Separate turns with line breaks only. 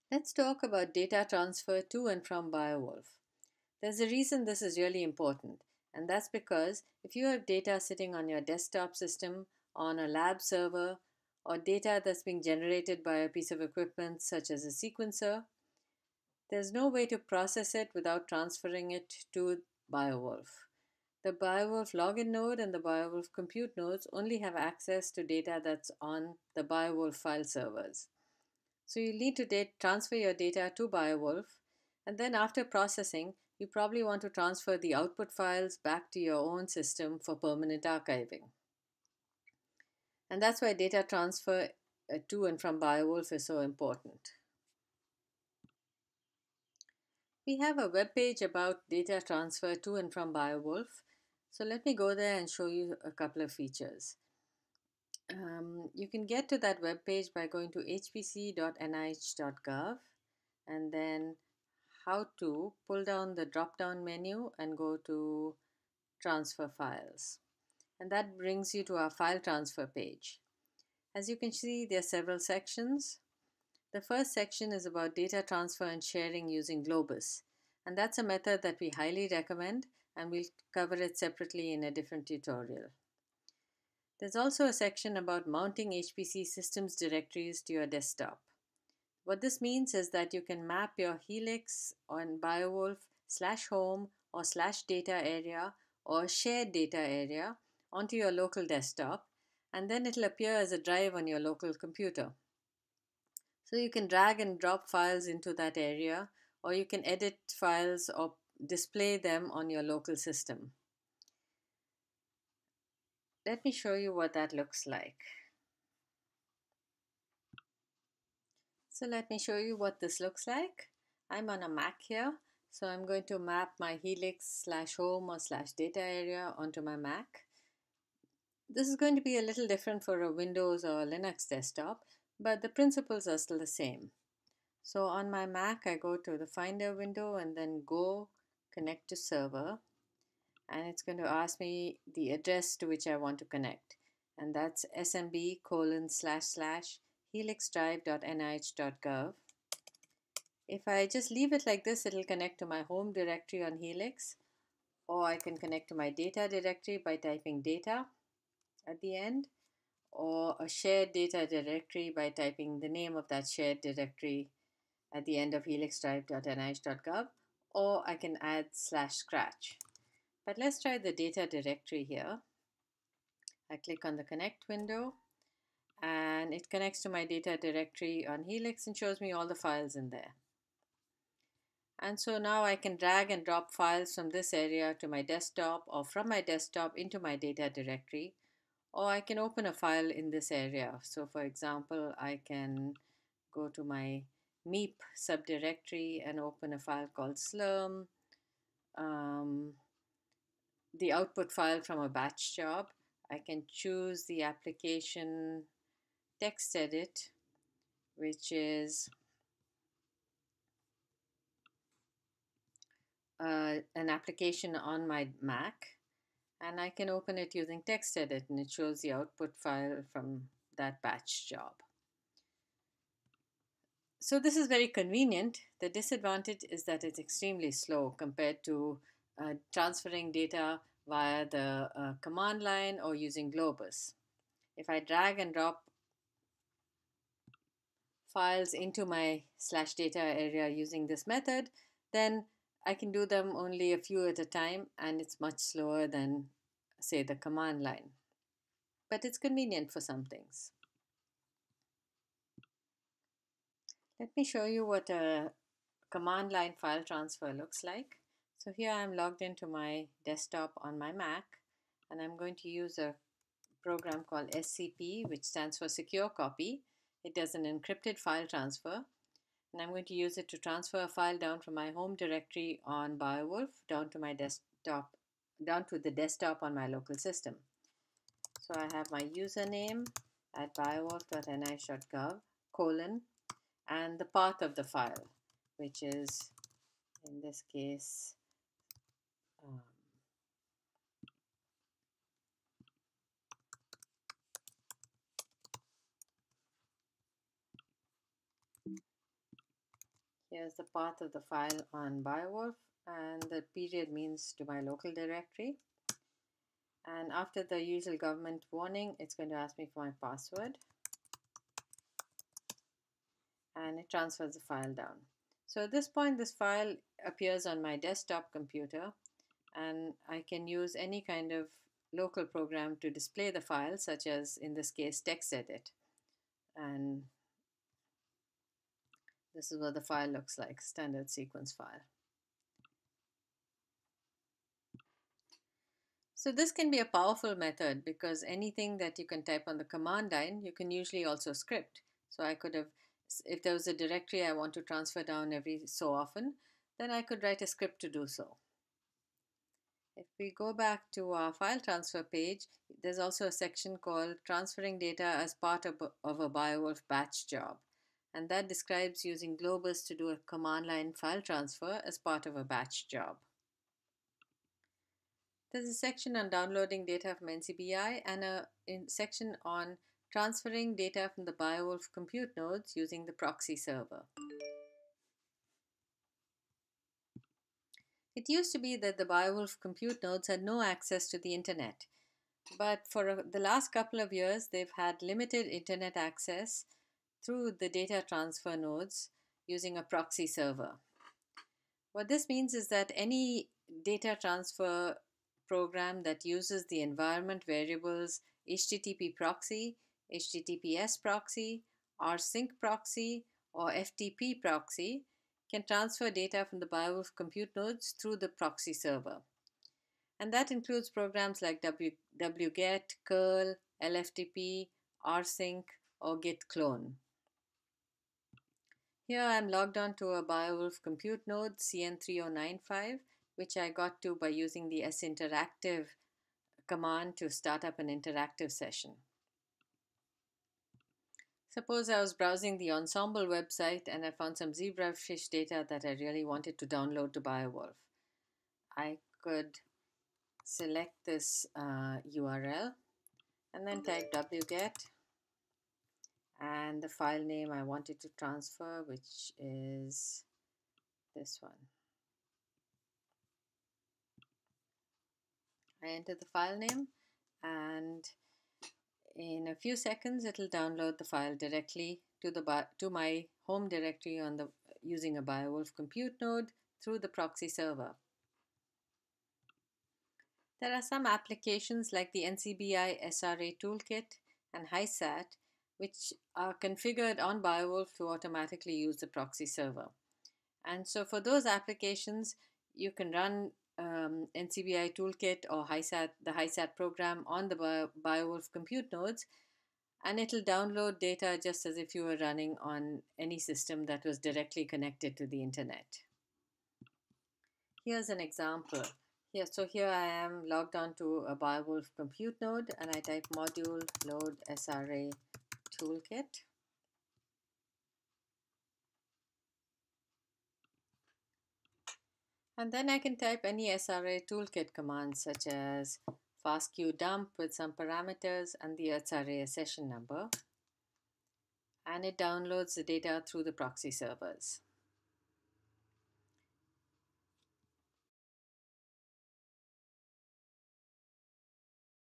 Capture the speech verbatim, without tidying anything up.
Let's talk about data transfer to and from Biowulf. There's a reason this is really important, and that's because if you have data sitting on your desktop system, on a lab server, or data that's being generated by a piece of equipment such as a sequencer, there's no way to process it without transferring it to Biowulf. The Biowulf login node and the Biowulf compute nodes only have access to data that's on the Biowulf file servers. So you need to date, transfer your data to Biowulf, and then after processing, you probably want to transfer the output files back to your own system for permanent archiving. And that's why data transfer uh, to and from Biowulf is so important. We have a web page about data transfer to and from Biowulf. So let me go there and show you a couple of features. Um, you can get to that web page by going to h p c dot n i h dot gov and then how to pull down the drop down menu and go to transfer files. And that brings you to our file transfer page. As you can see, there are several sections. The first section is about data transfer and sharing using Globus. And that's a method that we highly recommend, and we'll cover it separately in a different tutorial. There's also a section about mounting H P C systems directories to your desktop. What this means is that you can map your Helix on Biowulf slash home or slash data area or shared data area onto your local desktop, and then it'll appear as a drive on your local computer. So you can drag and drop files into that area, or you can edit files or display them on your local system. Let me show you what that looks like. So let me show you what this looks like. I'm on a Mac here, so I'm going to map my Helix slash home or slash data area onto my Mac. This is going to be a little different for a Windows or Linux desktop, but the principles are still the same. So on my Mac, I go to the Finder window and then go connect to server, and it's going to ask me the address to which I want to connect, and that's smb colon slash slash helixdrive.nih.gov. If I just leave it like this, it'll connect to my home directory on Helix, or I can connect to my data directory by typing data at the end, or a shared data directory by typing the name of that shared directory at the end of helixdrive.nih.gov, or I can add slash scratch. But let's try the data directory here. I click on the connect window and it connects to my data directory on Helix and shows me all the files in there. And so now I can drag and drop files from this area to my desktop or from my desktop into my data directory, or I can open a file in this area. So for example, I can go to my meep subdirectory and open a file called slurm, um, the output file from a batch job. I can choose the application text edit, which is uh, an application on my Mac, and I can open it using text edit and it shows the output file from that batch job. So this is very convenient. The disadvantage is that it's extremely slow compared to uh, transferring data via the uh, command line or using Globus. If I drag and drop files into my slash data area using this method, then I can do them only a few at a time, and it's much slower than, say, the command line. But it's convenient for some things. Let me show you what a command line file transfer looks like. So here I'm logged into my desktop on my Mac, and I'm going to use a program called S C P, which stands for Secure Copy. It does an encrypted file transfer, and I'm going to use it to transfer a file down from my home directory on Biowulf down to my desktop, down to the desktop on my local system. So I have my username at biowulf.nih.gov colon and the path of the file, which is in this case um, Here's the path of the file on Biowulf, and the period means to my local directory. And after the usual government warning, it's going to ask me for my password. And it transfers the file down. So at this point, this file appears on my desktop computer, and I can use any kind of local program to display the file, such as in this case TextEdit. And this is what the file looks like, standard sequence file. So this can be a powerful method because anything that you can type on the command line, you can usually also script. So I could have, if there was a directory I want to transfer down every so often, then I could write a script to do so. If we go back to our file transfer page, there's also a section called Transferring Data as Part of, of a Biowulf Batch Job. And that describes using Globus to do a command line file transfer as part of a batch job. There's a section on downloading data from N C B I and a section on transferring data from the Biowulf compute nodes using the proxy server. It used to be that the Biowulf compute nodes had no access to the internet, but for the last couple of years, they've had limited internet access through the data transfer nodes using a proxy server. What this means is that any data transfer program that uses the environment variables H T T P proxy, H T T P S proxy, rsync proxy, or F T P proxy can transfer data from the Biowulf compute nodes through the proxy server. And that includes programs like w, wget, curl, L F T P, rsync, or git clone. Here I am logged on to a Biowulf compute node C N three oh nine five, which I got to by using the sinteractive command to start up an interactive session. Suppose I was browsing the Ensemble website and I found some zebrafish data that I really wanted to download to Biowulf. I could select this uh, U R L and then type wget and the file name I wanted to transfer, which is this one. I enter the file name, and in a few seconds it will download the file directly to the to my home directory on the using a Biowulf compute node through the proxy server. There are some applications like the N C B I S R A toolkit and HiSat which are configured on Biowulf to automatically use the proxy server. And so for those applications, you can run um, N C B I toolkit or HiSat, the HiSat program on the Bio, Biowulf compute nodes, and it'll download data just as if you were running on any system that was directly connected to the internet. Here's an example. Here, so here I am logged on to a Biowulf compute node, and I type module load S R A toolkit. And then I can type any S R A toolkit commands such as fastq dump with some parameters and the S R A session number. And it downloads the data through the proxy servers.